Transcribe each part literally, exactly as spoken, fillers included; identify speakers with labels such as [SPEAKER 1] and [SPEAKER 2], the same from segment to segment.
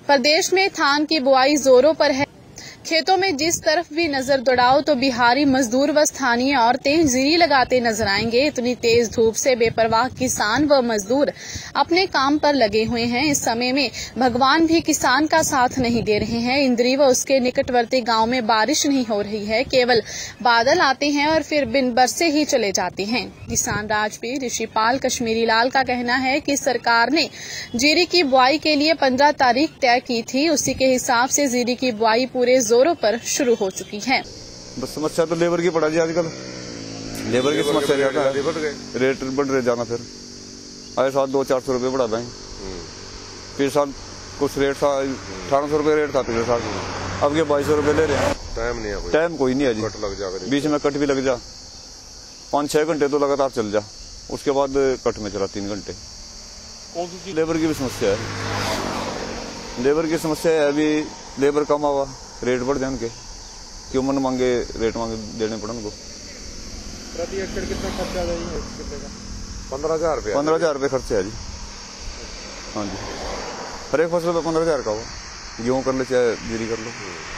[SPEAKER 1] प्रदेश में धान की बुआई जोरों पर है। खेतों में जिस तरफ भी नजर दौड़ाओ तो बिहारी मजदूर व स्थानीय औरतें जीरी लगाते नजर आएंगे। इतनी तेज धूप से बेपरवाह किसान व मजदूर अपने काम पर लगे हुए हैं। इस समय में भगवान भी किसान का साथ नहीं दे रहे हैं। इंद्री व उसके निकटवर्ती गांव में बारिश नहीं हो रही है, केवल बादल आते हैं और फिर बिन बरसे ही चले जाते हैं। किसान राजवीर ऋषिपाल कश्मीरी लाल का कहना है कि सरकार ने जीरी की बुआई के लिए पंद्रह तारीख तय की थी, उसी के हिसाब से जीरी की बुआई पूरे जोरों पर शुरू हो चुकी है।
[SPEAKER 2] बस समस्या तो लेबर की पड़ा जी, आजकल लेबर की समस्या ज्यादा है, रेट बढ़ रहे जाना। फिर आए साल दो चार सौ रुपये बढ़ा दें, पिछले साल कुछ रेट था अठारह सौ रुपये रेट था पिछले साल, अब ये बाईस सौ रुपये ले रहे हैं। टाइम नहीं है, टाइम कोई नहीं है जी, कट लग जा, बीच में कट भी लग जा, पाँच छह घंटे तो लगातार चल जा, उसके बाद कट में चला तीन घंटे। लेबर की भी समस्या है, लेबर की समस्या है, अभी लेबर कम आवा, रेट बढ़ जाए उनके, क्यों मन मांगे रेट मांगे देने पड़े उनको।
[SPEAKER 3] प्रति एकड़ कितना खर्चा जाएगा?
[SPEAKER 2] पंद्रह हजार रुपये पंद्रह हजार रुपये खर्चे है जी। हाँ जी, हर एक फसल तो पंद्रह हजार का हो, गेहूँ कर लो चाहे जीरी कर लो,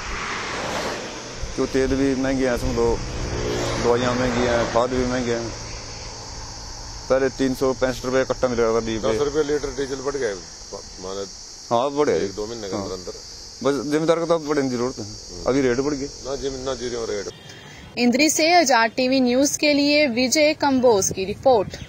[SPEAKER 2] क्यों तेल भी महंगे हैं, समझ लो दवाइयाँ महंगी हैं, खाद भी महंगे हैं। पहले तीन सौ पैंसठ रुपये कट्टा मिल रहा था, दस रुपये लीटर डीजल बढ़ गए, हाँ बढ़े एक दो महीने के अंदर अंदर। बस जिम्मेदार का तो बढ़ने की जरूरत है, अभी रेट बढ़ गए ना, जिम ना जीरो रेट।
[SPEAKER 1] इंद्री से आजाद टीवी न्यूज के लिए विजय कंबोज की रिपोर्ट।